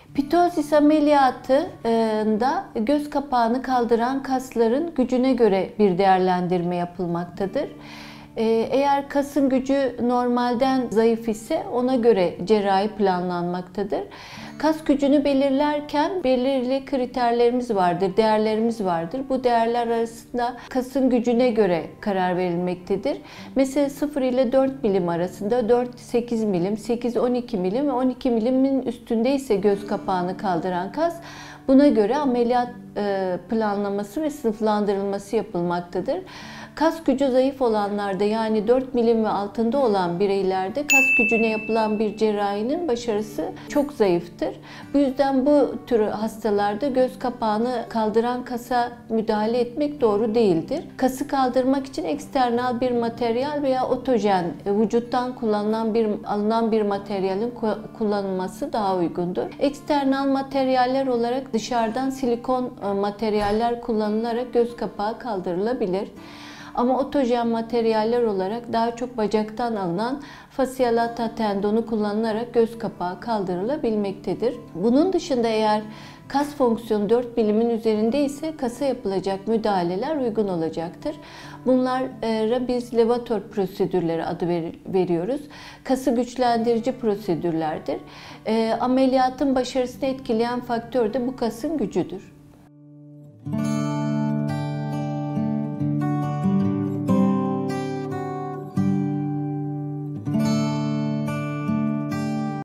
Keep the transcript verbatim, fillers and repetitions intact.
Pitozis ameliyatında göz kapağını kaldıran kasların gücüne göre bir değerlendirme yapılmaktadır. Eğer kasın gücü normalden zayıf ise ona göre cerrahi planlanmaktadır. Kas gücünü belirlerken belirli kriterlerimiz vardır, değerlerimiz vardır. Bu değerler arasında kasın gücüne göre karar verilmektedir. Mesela sıfır ile dört milim arasında dört sekiz milim, sekiz on iki milim ve on iki milimin üstünde ise göz kapağını kaldıran kas, buna göre ameliyat planlaması ve sınıflandırılması yapılmaktadır. Kas gücü zayıf olanlarda, yani dört milim ve altında olan bireylerde kas gücüne yapılan bir cerrahinin başarısı çok zayıftır. Bu yüzden bu tür hastalarda göz kapağını kaldıran kasa müdahale etmek doğru değildir. Kası kaldırmak için eksternal bir materyal veya otojen, vücuttan kullanılan bir alınan bir materyalin kullanılması daha uygundur. Eksternal materyaller olarak dışarıdan silikon materyaller kullanılarak göz kapağı kaldırılabilir. Ama otojen materyaller olarak daha çok bacaktan alınan facial lata tendonu kullanılarak göz kapağı kaldırılabilmektedir. Bunun dışında eğer kas fonksiyonu dört milimin üzerinde ise kasa yapılacak müdahaleler uygun olacaktır. Bunlara biz levator prosedürleri adı veriyoruz. Kası güçlendirici prosedürlerdir. Ameliyatın başarısını etkileyen faktör de bu kasın gücüdür.